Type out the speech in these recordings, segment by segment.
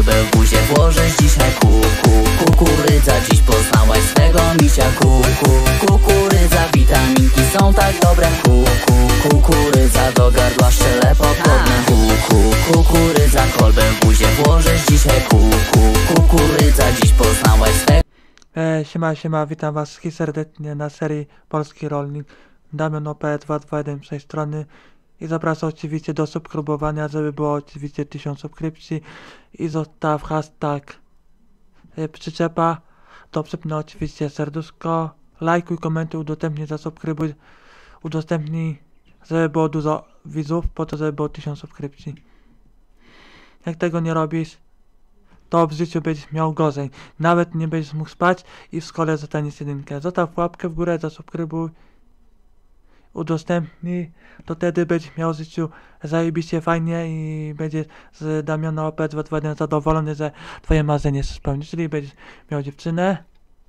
kolbę w buzie włożysz dzisiaj. Kukurydza, dziś poznałaś swego misia. Kukurydza, witaminki są tak dobre. Kukurydza, do gardła szczele pogodne. Kukurydza, kolbę w buzie włożysz dzisiaj. Kukurydza, dziś poznałaś swego. Siema, witam was serdecznie na serii Polski Rolnik. Damian OP221 z tej strony i zapraszam oczywiście do subskrybowania, żeby było oczywiście 1000 subskrypcji i zostaw hashtag przyczepa, to przypnę oczywiście serduszko, lajkuj, komentuj, udostępnij, zasubskrybuj, udostępnij, żeby było dużo widzów, po to żeby było 1000 subskrypcji. Jak tego nie robisz, to w życiu będziesz miał gorzej, nawet nie będziesz mógł spać i w szkole zostaniesz jedynkę. Zostaw łapkę w górę, zasubskrybuj, udostępnij, to wtedy będziesz miał w życiu zajebiście fajnie i będziesz z Damiana OP221 zadowolony, że twoje marzenie się spełni. Czyli będziesz miał dziewczynę,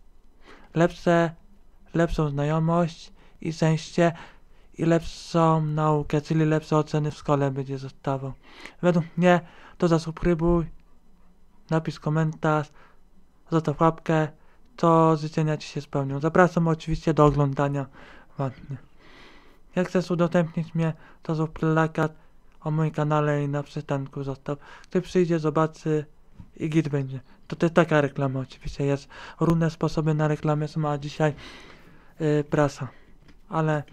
lepszą znajomość i szczęście i lepszą naukę, czyli lepsze oceny w szkole będzie zostawał. Według mnie to zasubskrybuj, napisz komentarz, zostaw łapkę, to życzenia ci się spełnią. Zapraszam oczywiście do oglądania. Ładnie. Jak chcesz udostępnić mnie, to zrób plakat o moim kanale i na przystanku zostaw. Ktoś przyjdzie, zobaczy i git będzie. To jest taka reklama oczywiście. Jest różne sposoby na reklamę, a dzisiaj prasa. Ale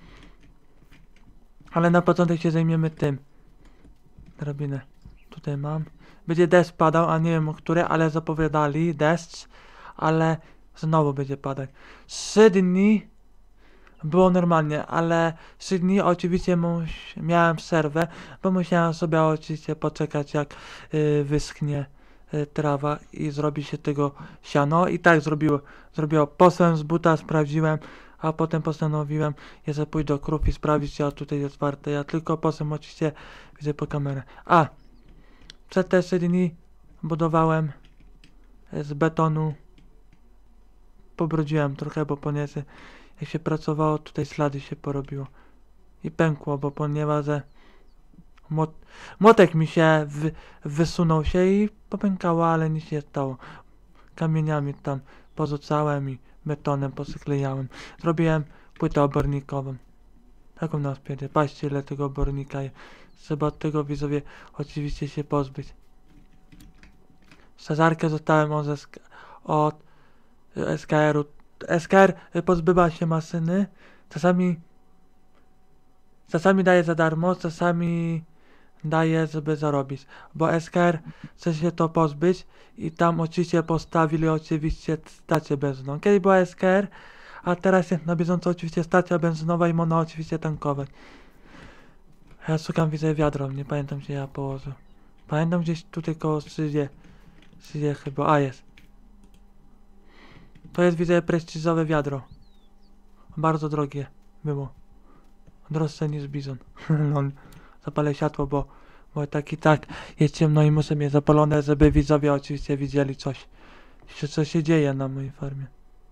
na początek się zajmiemy tym. Drabinę tutaj mam. Będzie deszcz padał, a nie wiem o które, ale zapowiadali deszcz, ale znowu będzie padać. 3 dni było normalnie, ale 3 dni oczywiście miałem przerwę, bo musiałem sobie oczywiście poczekać, jak wyschnie trawa i zrobi się tego siano. I tak zrobiło. Poszłem z buta, sprawdziłem, a potem postanowiłem, że pójdę do krów i sprawdzić, czy tutaj jest warte. Ja tylko poszłem oczywiście, widzę po kamerę. Przed te 3 dni budowałem z betonu. Pobrudziłem trochę, bo ponieważ jak się pracowało, tutaj ślady się porobiło. I pękło, bo ponieważ młotek mi się wysunął się i popękało, ale nic się nie stało. Kamieniami tam porzucałem i betonem posyklejałem. Zrobiłem płytę obornikową. Taką na spiedzie. Patrzcie, ile tego obornika jest. Trzeba od tego, widzowie, oczywiście się pozbyć. Strażarkę zostałem od SKR-u. SKR pozbywa się maszyny. Czasami daje za darmo, czasami daje, żeby zarobić. Bo SKR chce się to pozbyć i tam oczywiście postawili oczywiście stację benzynową. Kiedyś była SKR, a teraz jest na bieżąco oczywiście stacja benzynowa i można oczywiście tankować. Ja szukam, widzę wiadro, nie pamiętam gdzie ja położę. Pamiętam gdzieś tutaj koło Syzie chyba, jest. To jest, widzę, prestiżowe wiadro. Bardzo drogie było. Droższe niż bizon. Zapalę światło, bo tak i tak jest ciemno i muszę mieć zapalone, żeby widzowie oczywiście widzieli coś. Co się dzieje na mojej farmie.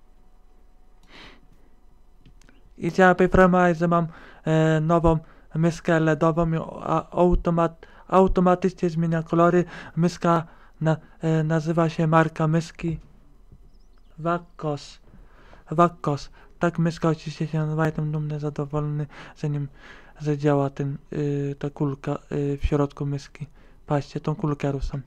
I chciałem poinformować, że mam nową myskę LEDową i automatycznie zmienia kolory. Myska nazywa się marka myski Wakkos. Tak myska oczywiście się nazywa. Jestem dumny, zadowolony, że działa ta kulka w środku myski. Patrzcie, tą kulkę ruszam.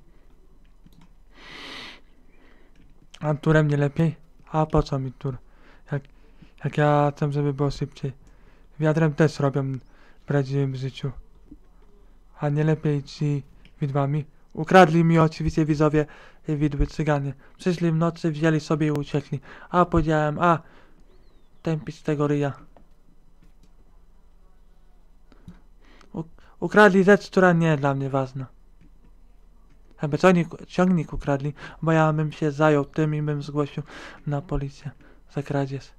A turem nie lepiej? A po co mi tur? Jak ja chcę, żeby było szybciej. Wiadrem też robią w prawdziwym życiu. A nie lepiej ci widłami? Ukradli mi oczywiście widzowie widły cyganie. Przyszli w nocy, wzięli sobie i uciekli. A powiedziałem, tępić z tego ryja. Ukradli rzecz, która nie jest dla mnie ważna. Chyba ciągnik ukradli, bo ja bym się zajął tym i bym zgłosił na policję za kradzież.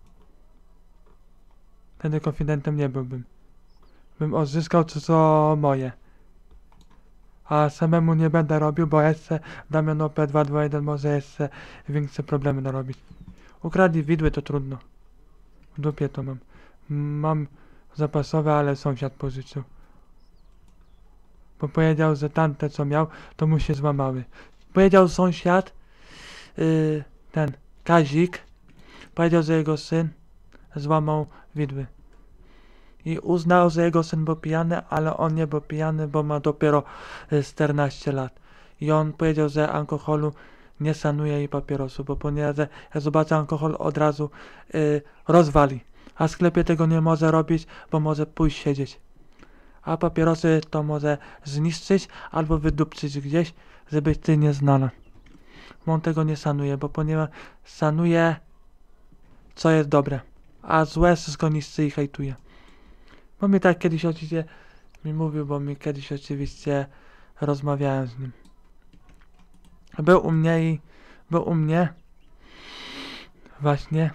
Wtedy konfidentem nie byłbym. Bym odzyskał co moje. A samemu nie będę robił, bo jeszcze Damian OP221 może jeszcze większe problemy narobić. Ukradli widły, to trudno. W dupie to mam. Mam zapasowe, ale sąsiad pożyczył. Bo powiedział, że tamte co miał, to mu się złamały. Powiedział sąsiad, ten Kazik, powiedział, że jego syn złamał widły. I uznał, że jego syn był pijany, ale on nie był pijany, bo ma dopiero 14 lat. I on powiedział, że alkoholu nie szanuje i papierosu, bo ponieważ jak zobaczy alkohol, od razu rozwali. A w sklepie tego nie może robić, bo może pójść siedzieć. A papierosy to może zniszczyć albo wydupczyć gdzieś, żebyś ty nie znalazł. Bo on tego nie szanuje, bo ponieważ szanuje, co jest dobre, a złe wszystko niszczy i hejtuje. Bo mi tak kiedyś oczywiście mi mówił, bo mi kiedyś oczywiście rozmawiałem z nim. Był u mnie właśnie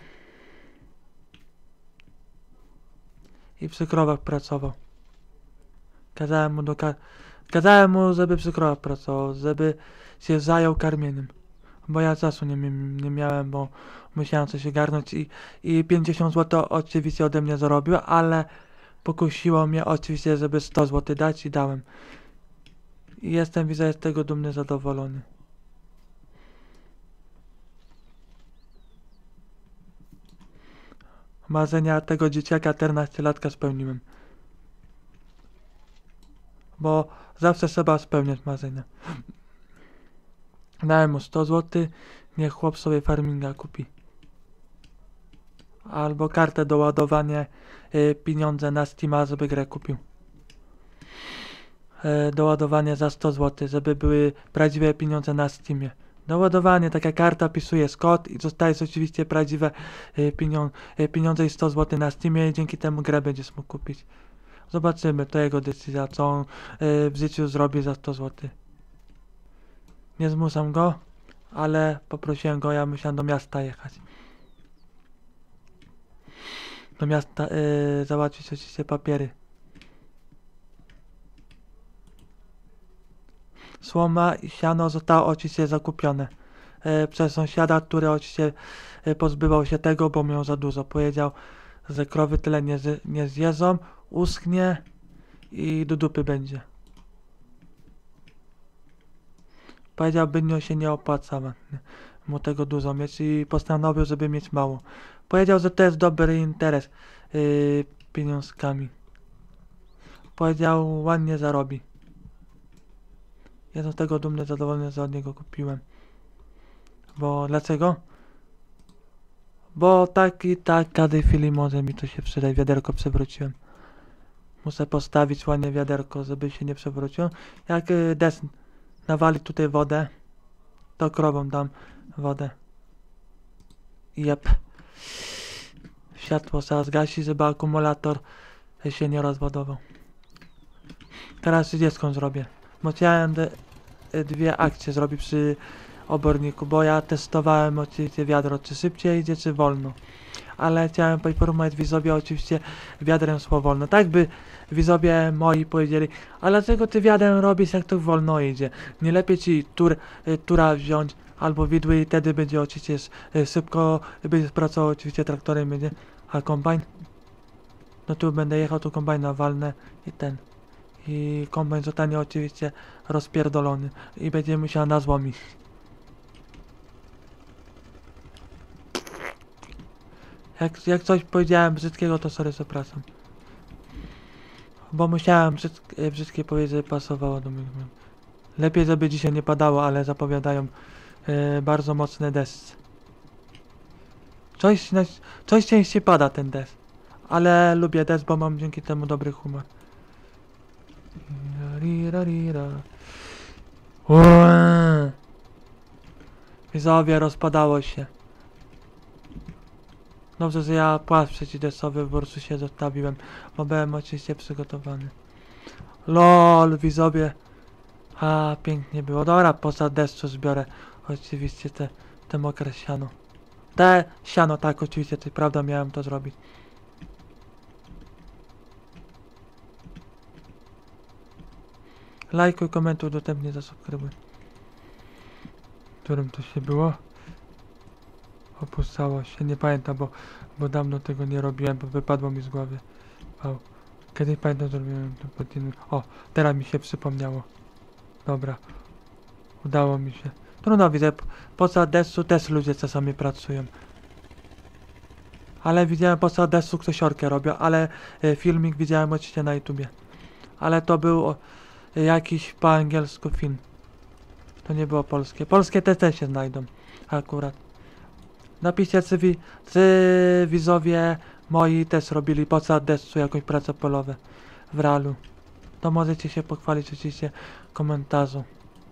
i przy krowach pracował. Kazałem mu, żeby przy krowach pracował, żeby się zajął karmieniem. Bo ja czasu nie miałem, bo musiałem coś ogarnąć i 50 zł oczywiście ode mnie zarobił, ale pokusiło mnie oczywiście, żeby 100 zł dać i dałem. I jestem z tego dumny, zadowolony. Marzenia tego dzieciaka 14-latka spełniłem. Bo zawsze trzeba spełniać marzenia. Dałem mu 100 zł, niech chłop sobie farminga kupi. Albo kartę do ładowania, pieniądze na Steama, żeby grę kupił. Doładowanie za 100 zł, żeby były prawdziwe pieniądze na Steamie. Doładowanie, taka karta, pisujesz kod i dostajesz oczywiście prawdziwe pieniądze i 100 zł na Steamie i dzięki temu grę będziesz mógł kupić. Zobaczymy, to jego decyzja, co on w życiu zrobi za 100 zł. Nie zmuszam go, ale poprosiłem go, ja musiałem do miasta jechać. Do miasta załatwić oczywiście papiery. Słoma i siano zostało oczywiście zakupione przez sąsiada, który oczywiście pozbywał się tego, bo miał za dużo. Powiedział, że krowy tyle nie zjedzą, uschnie i do dupy będzie. Powiedział, by się nie opłaca mu tego dużo mieć i postanowił, żeby mieć mało. Powiedział, że to jest dobry interes pieniążkami. Powiedział, ładnie zarobi. Jestem z tego dumny, zadowolony, że od niego kupiłem. Bo dlaczego? Bo tak i tak każdej chwili może mi to się przydać. Wiaderko przewróciłem. Muszę postawić ładnie wiaderko, żeby się nie przewróciło. Jak deszcz nawali tutaj wodę, to krowom dam wodę. Jep. Światło trzeba zgasić, żeby akumulator się nie rozładował. Teraz 30 zrobię. Bo chciałem dwie akcje zrobić przy oborniku, bo ja testowałem oczywiście wiadro, czy szybciej idzie, czy wolno. Ale chciałem poinformować widzowie oczywiście wiadrem szło wolno. Tak by widzowie moi powiedzieli, ale dlaczego ty wiadrem robisz, jak to wolno idzie? Nie lepiej ci tura wziąć albo widły i wtedy będzie oczywiście szybko, będzie pracował oczywiście traktorem, będzie. A kombajn? No tu będę jechał, tu kombajna walnę i ten. I kombajn zostanie oczywiście rozpierdolony i będzie musiał nas złomić. Jak coś powiedziałem brzydkiego, to sorry, przepraszam. Bo musiałem brzydkie powiedzieć, że pasowało do mnie. Lepiej, żeby dzisiaj nie padało, ale zapowiadają bardzo mocny deszcz. Coś częściej pada ten deszcz. Ale lubię deszcz, bo mam dzięki temu dobry humor. Widzowie, rozpadało się. Dobrze, że ja płaszcz przeciwdeszczowy w prostu się zostawiłem, bo byłem oczywiście przygotowany. LOL, widzowie. A, pięknie było. Dobra, poza deszczu zbiorę oczywiście te mokre siano. Te siano, tak, oczywiście, to prawda, miałem to zrobić. Lajkuj, komentuj, dostępnie zasubskrybuj. Którym to się było? Opuszczało się, nie pamiętam, bo dawno tego nie robiłem, bo wypadło mi z głowy. Wow. Kiedyś pamiętam, zrobiłem to pod innym. O, teraz mi się przypomniało. Dobra. Udało mi się. Trudno widzę, poza desu też ludzie czasami pracują. Ale widziałem poza desu ktoś orkę robił, ale filmik widziałem oczywiście na YouTubie. Ale to był jakiś po angielsku film. To nie było polskie. Polskie też się znajdą. Akurat. Napiszcie, czy widzowie moi też robili poza desu jakąś pracę polową w realu. To możecie się pochwalić oczywiście w komentarzu.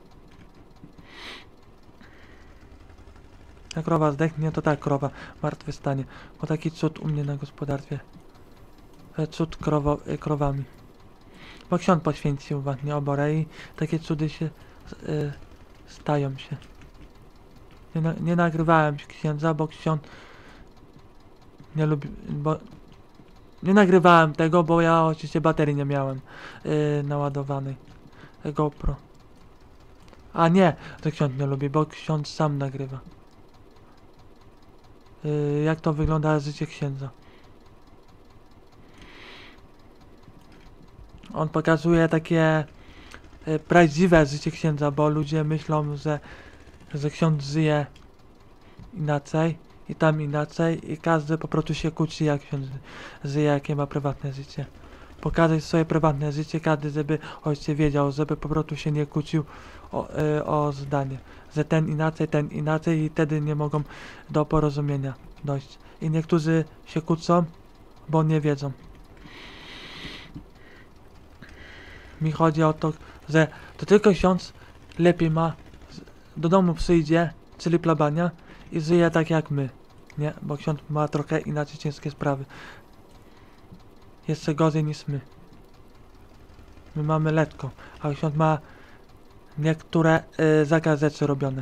Jak krowa zdechnie, to tak krowa martwy stanie. Bo taki cud u mnie na gospodarstwie. Cud krowami. Bo ksiądz poświęcił właśnie oborę i takie cudy się stają się. Nie nagrywałem księdza, bo ksiądz nie lubi, nie nagrywałem tego, bo ja oczywiście baterii nie miałem naładowanej. GoPro. A nie, to ksiądz nie lubi, bo ksiądz sam nagrywa. Jak to wygląda życie księdza. On pokazuje takie prawdziwe życie księdza, bo ludzie myślą, że ksiądz żyje inaczej i tam inaczej i każdy po prostu się kłóci, jak ksiądz żyje, jakie ma prywatne życie. Pokazać swoje prywatne życie, każdy, żeby ojciec wiedział, żeby po prostu się nie kłócił o zdanie. Że ten inaczej i wtedy nie mogą do porozumienia dojść. I niektórzy się kłócą, bo nie wiedzą. Mi chodzi o to, że to tylko ksiądz lepiej ma, do domu przyjdzie, czyli plebania i żyje tak jak my. Nie, bo ksiądz ma trochę inaczej ciężkie sprawy. Jeszcze gorzej niż my. My mamy lekko, a ksiądz ma niektóre rzeczy robione.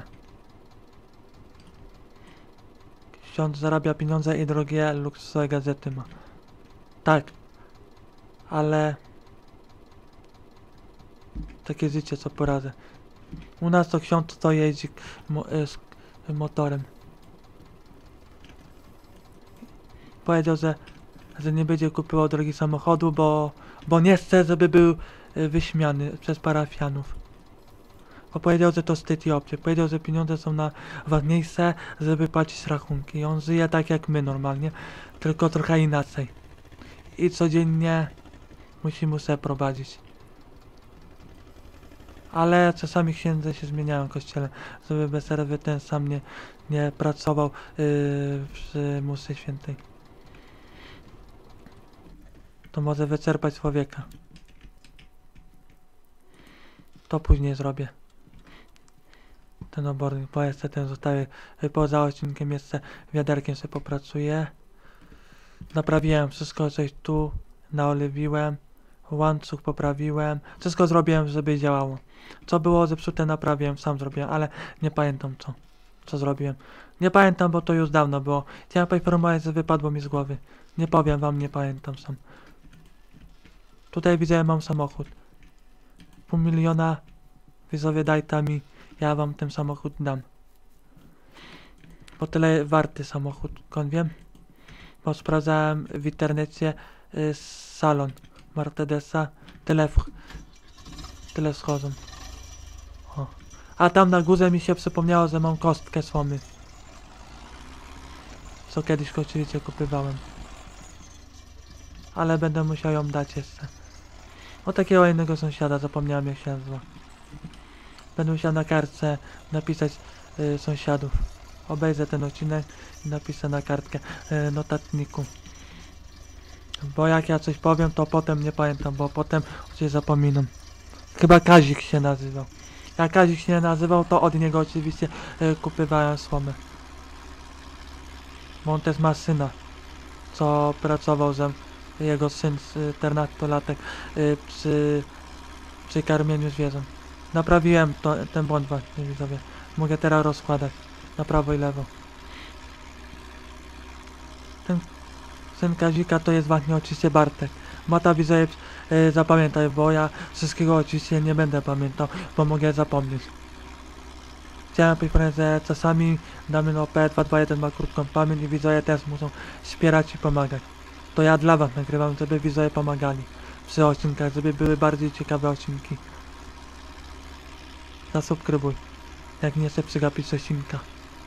Ksiądz zarabia pieniądze i drogie luksusowe gazety ma. Tak, ale takie życie, co poradzę. U nas to ksiądz to jeździ z motorem. Powiedział, że nie będzie kupował drogiego samochodu, bo nie chce, żeby był wyśmiany przez parafianów. Bo powiedział, że to wstyd i obcy. Powiedział, że pieniądze są ważniejsze, żeby płacić rachunki. I on żyje tak jak my normalnie, tylko trochę inaczej. I codziennie musimy sobie prowadzić. Ale czasami księdze się zmieniają w kościele, żeby bez przerwy ten sam nie pracował przy mszy świętej. To może wyczerpać człowieka. To później zrobię. Ten obornik, bo jeszcze ten zostaje poza odcinkiem, jeszcze wiaderkiem sobie popracuję. Naprawiłem wszystko, coś tu naoliwiłem. Łańcuch poprawiłem. Wszystko zrobiłem, żeby działało. Co było zepsute, naprawiłem, sam zrobiłem, ale nie pamiętam co zrobiłem. Nie pamiętam, bo to już dawno było. Chciałem poinformować, że wypadło mi z głowy. Nie powiem wam, nie pamiętam sam. Tutaj widzę, mam samochód. 500 000 widzowie dajcie mi, ja wam ten samochód dam. Bo tyle warty samochód, skąd wiem? Bo sprawdzałem w internecie salon Mercedesa, tyle schodzą. O. A tam na górze mi się przypomniało, że mam kostkę słomy. Co kiedyś oczywiście kupywałem. Ale będę musiał ją dać jeszcze. O takiego innego sąsiada zapomniałem, jak się nazywa. Będę musiał na kartce napisać sąsiadów. Obejrzę ten odcinek i napiszę na kartkę notatniku. Bo jak ja coś powiem, to potem nie pamiętam, bo potem się zapominam. Chyba Kazik się nazywał. Jak Kazik się nie nazywał, to od niego oczywiście kupywałem słomę. Bo on też ma syna, co pracował ze jego syn z 14-latek przy karmieniu zwierząt. Naprawiłem ten błąd właśnie, widzowie. Mogę teraz rozkładać na prawo i lewo. Ten syn Kazika to jest właśnie oczywiście Bartek. Mata widzowie zapamiętaj, bo ja wszystkiego oczywiście nie będę pamiętał, bo mogę zapomnieć. Chciałem powiedzieć, że czasami damy P221 ma krótką pamięć i widzowie też muszą wspierać i pomagać. To ja dla was nagrywam, żeby widzowie pomagali przy odcinkach, żeby były bardziej ciekawe odcinki. Zasubskrybuj. Jak nie chcę przegapić odcinka.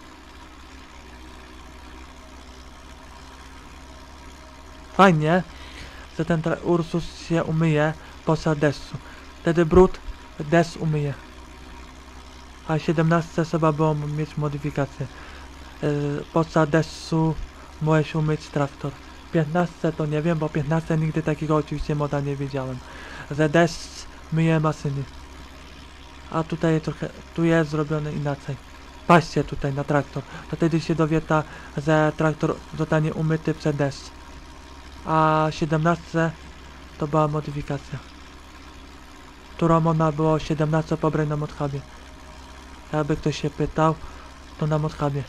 Fajnie, że ten Ursus się umyje podczas deszczu. Wtedy brud deszcz umyje. A 17 trzeba było mieć modyfikację. Podczas deszczu możesz umyć traktor. 15 to nie wiem, bo 15 nigdy takiego oczywiście moda nie wiedziałem. Że deszcz myje maszyny. A tutaj trochę, tu jest zrobione inaczej. Patrzcie tutaj na traktor. To wtedy się dowieta, że traktor zostanie umyty przed deszcz. A 17 to była modyfikacja. Którą ona było 17 pobrać na Modhubie. Jakby ktoś się pytał, to na Modhubie.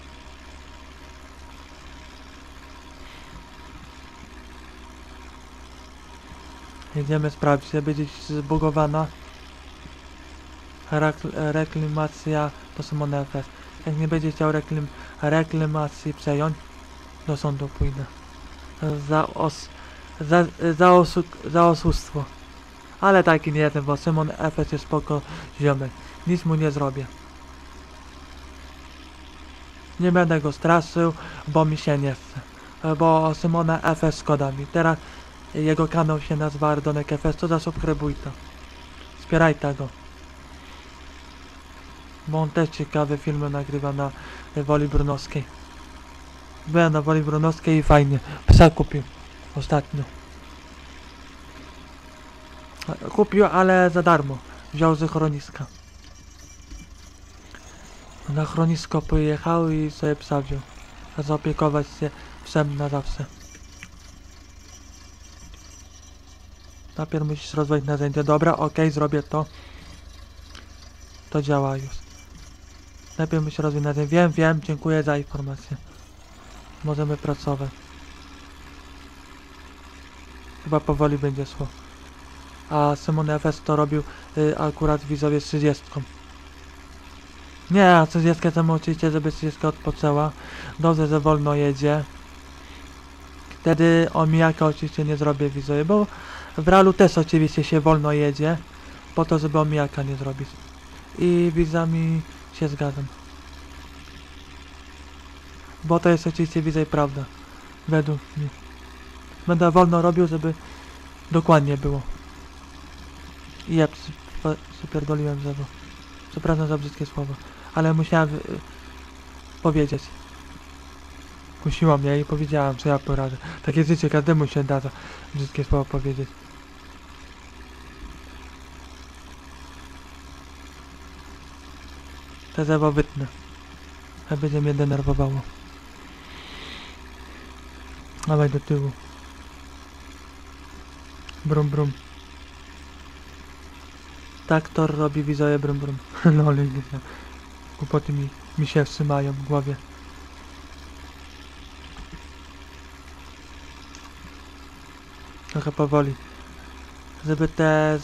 Jedziemy sprawdzić, żeby gdzieś zbugowana. Reklamacja to Simona FS. Jak nie będzie chciał reklamacji przejąć, do sądu pójdę. Za oszustwo. Ale taki nie jestem, bo Simon FS jest spoko ziomek. Nic mu nie zrobię. Nie będę go straszył, bo mi się nie chce. Bo Simona FS szkoda mi. Teraz jego kanał się nazywa Ardonek FS, to zasubskrybuj to. Wspieraj tego. Bo on też ciekawe filmy nagrywa na Woli Brunowskiej. Byłem na Woli Brunowskiej i fajnie. Psa kupił. Ostatnio. Kupił, ale za darmo. Wziął ze chroniska. Na chronisko pojechał i sobie psa wziął. A zaopiekować się psem na zawsze. Najpierw musisz rozwalić narzędzie. Dobra, okej, zrobię to. To działa już. Najpierw musisz rozwalić narzędzie. Wiem, dziękuję za informację. Możemy pracować. Chyba powoli będzie szło. A Simon FS to robił akurat widzowie z 30. Nie, a 30 temu oczywiście, żeby 30 odpoczęła. Dobrze, że wolno jedzie. Wtedy omijaka oczywiście nie zrobię widzowie, bo w realu też oczywiście się wolno jedzie. Po to, żeby omijaka nie zrobić. I widzami się zgadzam. Bo to jest oczywiście widzę prawda. Według mnie. Będę wolno robił, żeby dokładnie było. I ja przypierdoliłem zero. Przepraszam za brzydkie słowa. Ale musiałem powiedzieć. Kusiła mnie i powiedziałam, co ja poradzę. Takie życie każdemu się da za brzydkie słowa powiedzieć. To zewo wytnę. A będzie mnie denerwowało. Dawaj do tyłu. Brum brum. Traktor robi widzowie brum brum. No ale nie wiem. Głupoty mi się wstrzymają w głowie. Trochę powoli. Żeby te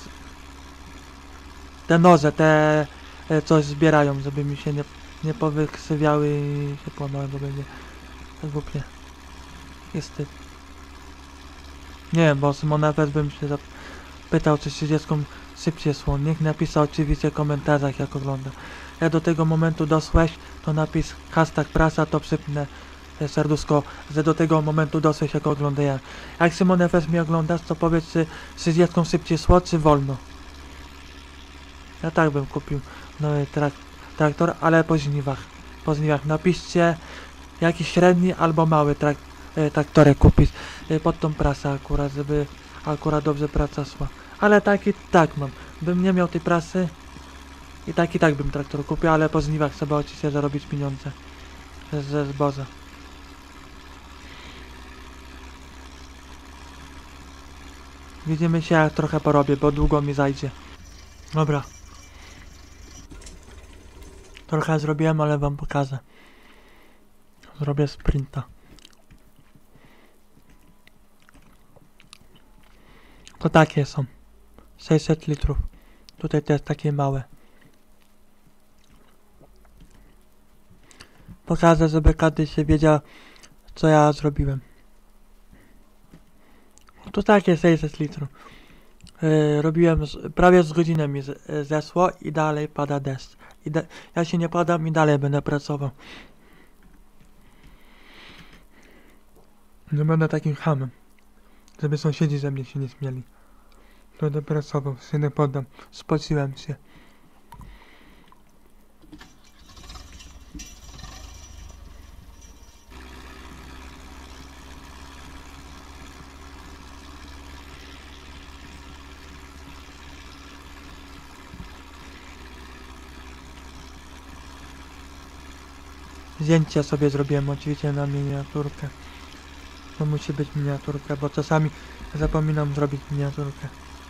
noże, coś zbierają, żeby mi się nie powykrzywiały i się płamały, bo będzie głupie. Jest ty. Nie wiem, bo Simona FS bym się zapytał, czy 30 szybciej szło. Niech napisze oczywiście w komentarzach, jak ogląda. Jak do tego momentu doszłeś, to napisz hashtag prasa, to przypnę serduszko, że do tego momentu doszłeś, jak oglądaję. Jak Simon FS mnie oglądasz, to powiedz, czy 30 szybciej szło, czy wolno. Ja tak bym kupił nowy traktor, ale po żniwach. Po żniwach napiszcie jakiś średni albo mały traktorek kupić pod tą prasę akurat, żeby akurat dobrze praca szła. Ale tak mam. Bym nie miał tej prasy i tak bym traktor kupił, ale po żniwach trzeba oczywiście zarobić pieniądze ze zboża. Widzimy się, jak trochę porobię, bo długo mi zajdzie. Dobra. Trochę zrobiłem, ale wam pokażę. Zrobię sprinta. To takie są. 600 litrów. Tutaj też takie małe. Pokażę, żeby każdy się wiedział, co ja zrobiłem. To takie 600 litrów. Robiłem, prawie z godzinę mi zeszło i dalej pada deszcz. Ja się nie padam i dalej będę pracował. Nie będę takim chamem, żeby sąsiedzi ze mnie się nie śmieli. Będę pracował, się nie poddam. Spociłem się. Zdjęcie sobie zrobiłem oczywiście na miniaturkę. To musi być miniaturka, bo czasami zapominam zrobić miniaturkę.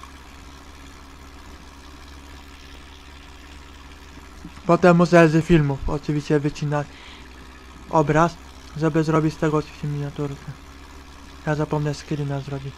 Potem muszę z filmów oczywiście wycinać obraz, żeby zrobić z tego oczywiście miniaturkę. Ja zapomnę screena zrobić.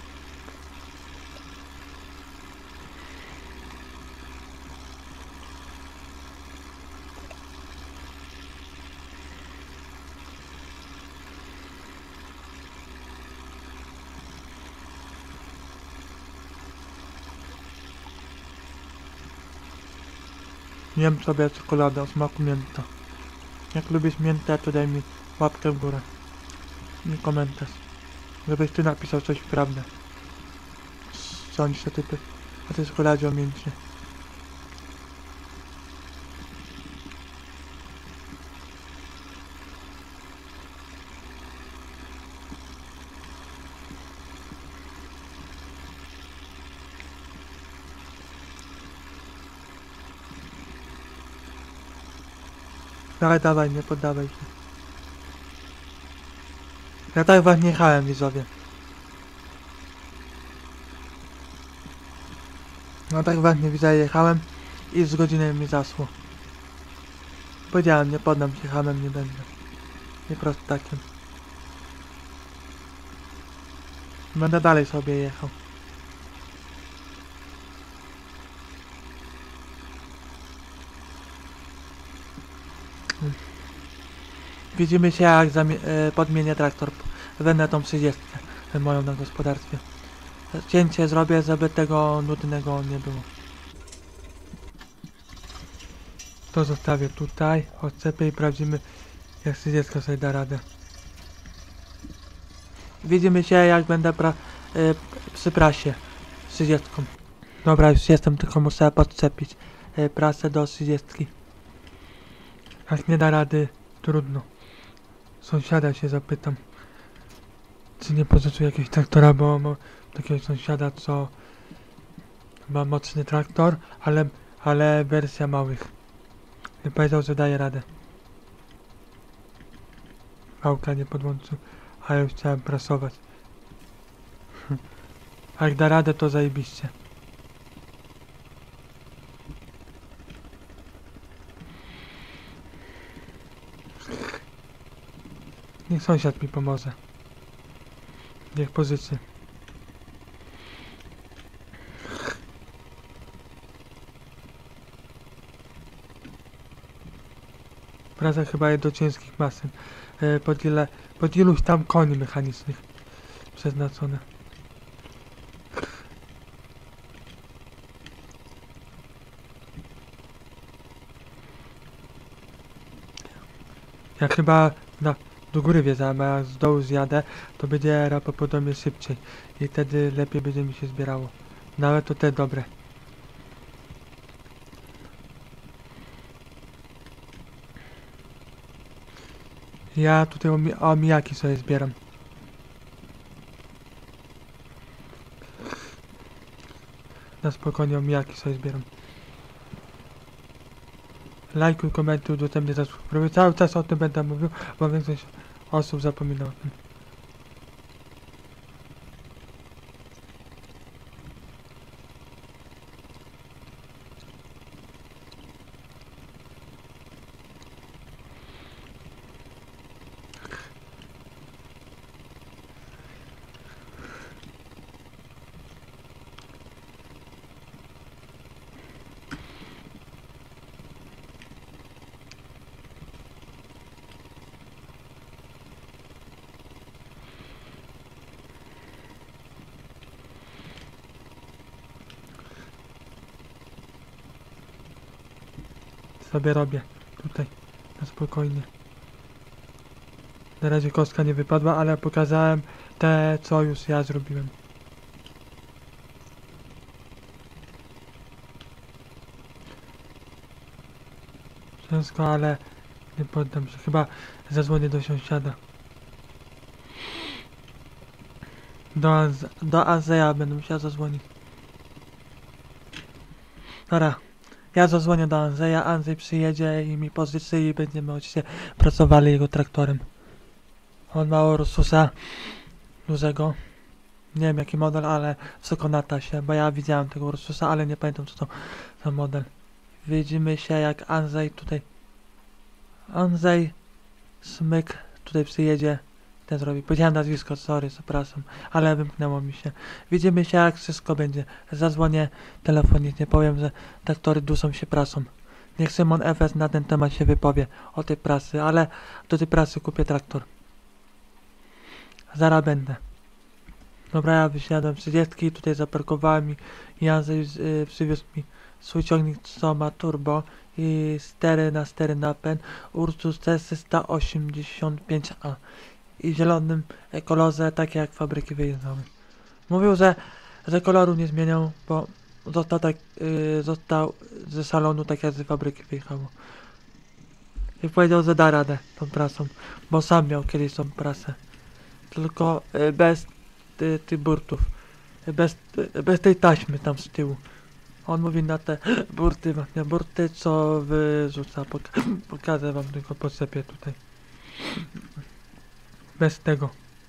Jem sobie czekoladę o smaku mięta. Jak lubisz miętę, to daj mi łapkę w górę. I komentarz. Żebyś ty napisał coś prawdę. Sądzisz o tej czekoladzie o mięcie. Dawaj, nie poddawaj się. Ja tak was nie jechałem, widzowie. No tak was nie widzę, jechałem i z godziny mi zasło. Powiedziałem, nie poddam się, hamem nie będę. Nie prosto takim. Będę dalej sobie jechał. Widzimy się, jak podmienię traktor. Będę tą 30 moją na gospodarstwie. Cięcie zrobię, żeby tego nudnego nie było. To zostawię tutaj, odcepię i sprawdzimy, jak 30 sobie da radę. Widzimy się, jak będę przy prasie z 30. Dobra, już jestem, tylko muszę podczepić prasę do 30. Jak nie da rady, trudno. Sąsiada się zapytam, czy nie pożyczył jakiegoś traktora, bo mam takiego sąsiada, co ma mocny traktor, ale wersja małych. I powiedział, że daje radę. Wałka nie podłączył, a ja już chciałem prasować. A jak da radę, to zajebiście. Niech sąsiad mi pomoże. Niech pożyczy. Praca chyba jest do ciężkich maszyn. Pod iluś tam koni mechanicznych przeznaczone. Ja chyba do góry wjeżdżam, a jak z dołu zjadę, to będzie prawdopodobnie szybciej i wtedy lepiej będzie mi się zbierało. Nawet to te dobre. Ja tutaj omijaki sobie zbieram. Na spokojnie omijaki sobie zbieram. Lajkuj, komentuj, udostępnij, zasubskrybuj. Cały czas o tym będę mówił, bo większość osób zapomina o tym. sobie robię. Tutaj. Na spokojnie. Na razie kostka nie wypadła, ale pokazałem te, co już ja zrobiłem. Ciężko, ale nie poddam się. Chyba zadzwonię do sąsiada. Do Andrzeja będę musiał zadzwonić. Dobra. Ja zadzwonię do Andrzeja, Andrzej przyjedzie i mi pożyczy i będziemy oczywiście pracowali jego traktorem. On ma Ursusa dużego. Nie wiem jaki model, ale wysoko na tasie, bo ja widziałem tego Ursusa, ale nie pamiętam co to za model. Widzimy się jak Andrzej tutaj. Andrzej Smyk tutaj przyjedzie. Ten zrobi. Powiedziałem nazwisko, sorry, zapraszam, ale wymknęło mi się. Widzimy się jak wszystko będzie. Zadzwonię telefonicznie, powiem, że traktory duszą się prasą. Niech Szymon FS na ten temat się wypowie o tej prasy, ale do tej prasy kupię traktor. Zaraz będę. Dobra, ja wysiadłem 30, tutaj zaparkowałem i Andrzej przywiózł mi swój ciągnik, co ma turbo i 4x4 napęd Ursus C385A i zielonym kolorze, takie jak fabryki wyjeżdżały. Mówił, że koloru nie zmieniał, bo został ze salonu tak jak z fabryki wyjechało. I powiedział, że da radę tą prasą, bo sam miał kiedyś tą prasę. Tylko bez tych burtów. Bez tej taśmy tam z tyłu. On mówi na te burty, co wyrzuca. Pokażę wam tylko podsypię tutaj. Bez tego.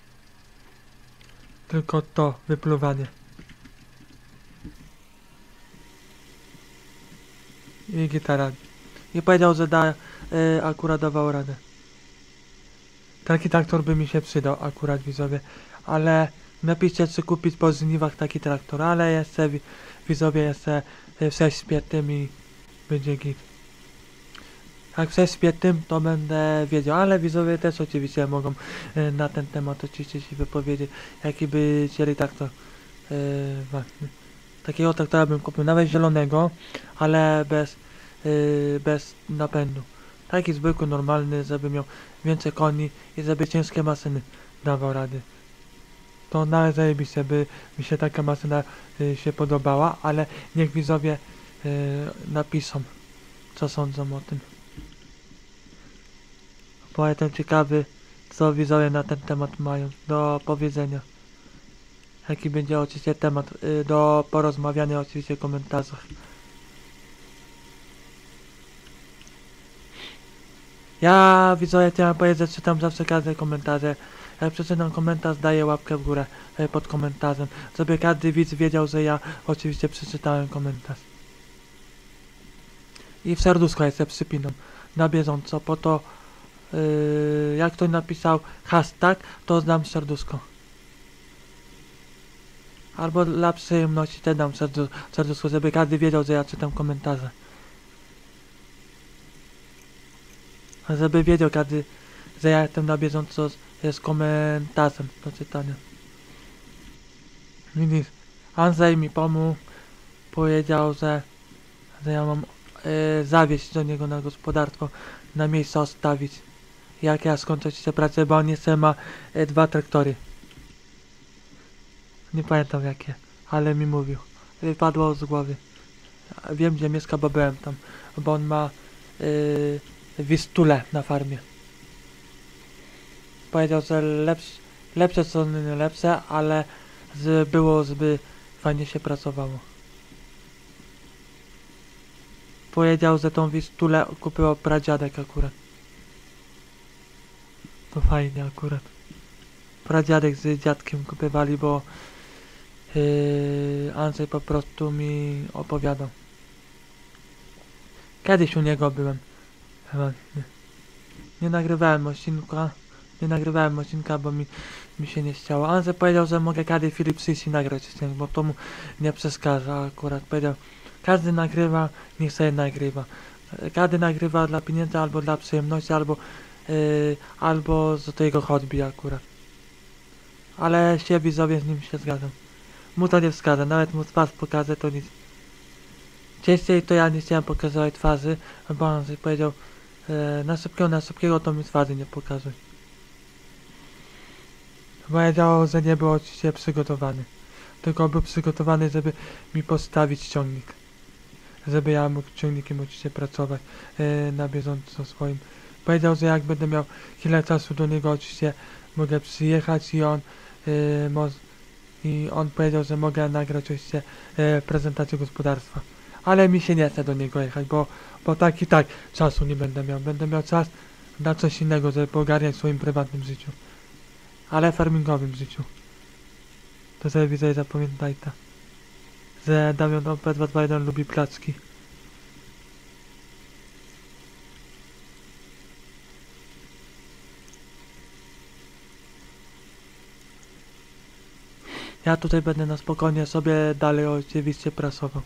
Tylko to wypluwanie. I gitara. I powiedział, że akurat dawał radę. Taki traktor by mi się przydał akurat, widzowie. Ale napiszcie, czy kupić po żniwach taki traktor. Ale jeszcze widzowie, jeszcze w 6.5 i będzie git. Jak w 6.5 to będę wiedział, ale widzowie też oczywiście mogą na ten temat oczywiście się wypowiedzieć, jaki by chcieli traktor. Właśnie. Takiego traktora bym kupił, nawet zielonego, ale bez napędu. Taki zwykły, normalny, żeby miał więcej koni i żeby ciężkie maszyny dawał rady. To nawet zajebiście by mi się taka maszyna się podobała, ale niech widzowie napiszą, co sądzą o tym. Bo jestem ciekawy, co widzowie na ten temat mają do powiedzenia. Jaki będzie oczywiście temat do porozmawiania oczywiście w komentarzach. Ja widzowie chciałem powiedzieć, że czytam zawsze każde komentarze. Jak przeczytam komentarz, daję łapkę w górę pod komentarzem, żeby każdy widz wiedział, że ja oczywiście przeczytałem komentarz. I w serduszko jeszcze przypinam na bieżąco, po to jak ktoś napisał hashtag, to dam serduszko. Albo dla przyjemności też dam serduszko, żeby każdy wiedział, że ja czytam komentarze. Żeby wiedział każdy, że ja jestem na bieżąco z komentarzem do czytania. Widzisz, Andrzej mi pomógł, powiedział, że ja mam zawieźć do niego na gospodarstwo, na miejsce ostawić. Jak ja skończę się pracę, bo on jeszcze ma 2 traktory. Nie pamiętam jakie, ale mi mówił. Wypadło z głowy. Wiem gdzie mieszka, bo byłem tam, bo on ma Wistulę na farmie. Powiedział, że lepsze są nie lepsze, ale było, żeby fajnie się pracowało. Powiedział, że tą Wistulę kupił pradziadek akurat. To fajnie akurat. Pradziadek z dziadkiem kupywali, bo Andrzej po prostu mi opowiadał. Kiedyś u niego byłem. Chyba nie nagrywałem odcinka, bo mi się nie chciało. Andrzej powiedział, że mogę kiedyś Filip przyjść i nagrać odcinek, bo to mu nie przeszkadza akurat. Powiedział, każdy nagrywa, niech sobie nagrywa. Każdy nagrywa dla pieniędzy, albo dla przyjemności, albo z tego hobby akurat. Ale się widzowie z nim się zgadzam. Mu to nie wskazę, nawet mu twarz pokażę, to nic. Wcześniej to ja nie chciałem pokazywać twarzy, bo on sobie powiedział na szybkiego to mi twarzy nie pokazuj. Powiedział, że nie był oczywiście przygotowany. Tylko był przygotowany, żeby mi postawić ciągnik. Żeby ja mógł ciągnikiem oczywiście pracować na bieżąco swoim. Powiedział, że jak będę miał chwilę czasu do niego oczywiście mogę przyjechać i on powiedział, że mogę nagrać oczywiście prezentację gospodarstwa. Ale mi się nie chce do niego jechać, bo tak i tak czasu nie będę miał. Będę miał czas na coś innego, żeby ogarniać w swoim prywatnym życiu. Ale farmingowym życiu. To sobie widzę i zapamiętajcie, że Damian OP221 lubi placki. Ja tutaj będę na spokojnie sobie dalej oczywiście prasował.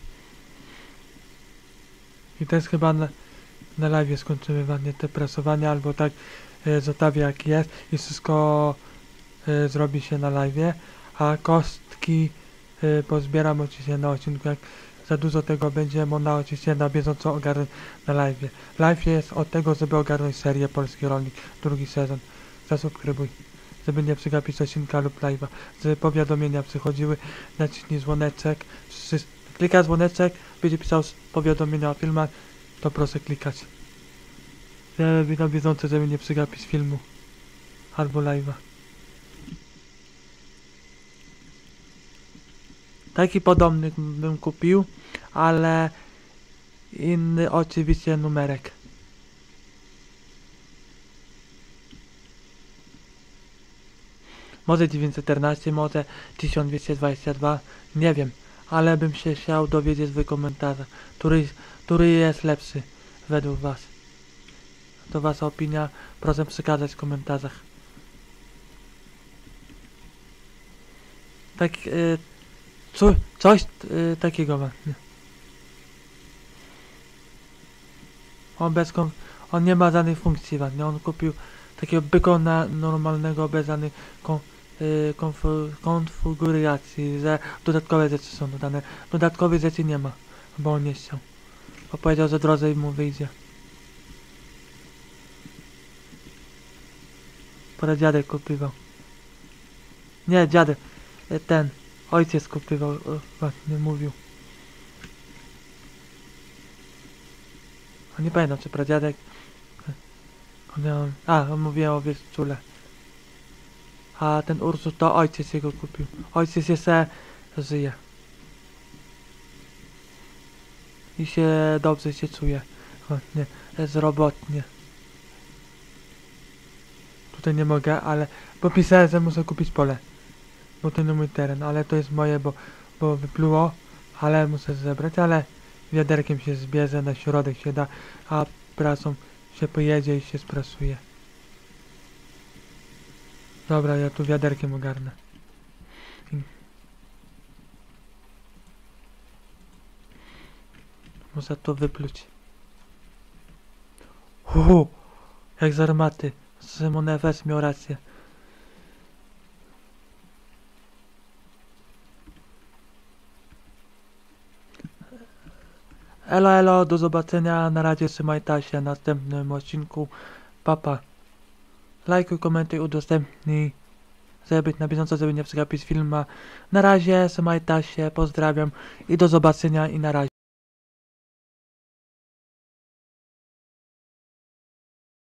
I to jest chyba na live skończymy ładnie te prasowania, albo tak zostawię jak jest i wszystko zrobi się na live, a kostki pozbieram oczywiście na odcinku, jak za dużo tego będzie można oczywiście na bieżąco ogarnąć na live. Live jest od tego, żeby ogarnąć serię Polski Rolnik, drugi sezon. Zasubskrybuj, żeby nie przegapić odcinka lub live'a, żeby powiadomienia przychodziły, naciśnij dzwoneczek, klika dzwoneczek, będzie pisał powiadomienia o filmach, to proszę klikać. Żeby na bieżąco, żeby nie przegapić filmu albo live'a. Taki podobny bym kupił, ale inny oczywiście numerek. Może 914, może 1222, nie wiem, ale bym się chciał dowiedzieć w komentarzach, który jest lepszy według was. To wasza opinia, proszę przekazać w komentarzach. Tak, coś takiego ma. On nie ma żadnej funkcji ładnie. On kupił takiego bykona normalnego bez żadnej konfiguracji, że dodatkowe rzeczy są dodane. Dodatkowych rzeczy nie ma, bo on nie chciał. Bo powiedział, że drożej mu wyjdzie. Dziadek kupywał. Nie, dziadek. Ojciec kupywał, właśnie mówił. A nie pamiętam, czy pradziadek. On mówił o wieczule. A ten Ursus to ojciec jego kupił. Ojciec jeszcze żyje. I się dobrze się czuje. Nie, bezrobotnie. Tutaj nie mogę, ale bo pisałem, że muszę kupić pole. Bo to nie mój teren, ale to jest moje, bo wypluło, ale muszę zebrać, ale wiaderkiem się zbierze, na środek się da, a prasą się pojedzie i się sprasuje. Dobra, ja tu wiaderkiem ogarnę. Muszę to wypluć. Jak z armaty. Simon Efes miał rację. Elo, do zobaczenia, na razie trzymajcie się w następnym odcinku, papa. Lajkuj, komentuj, udostępnij, żeby być na bieżąco, żeby nie przegapić filmu. Na razie, trzymajcie się, pozdrawiam i do zobaczenia i na razie.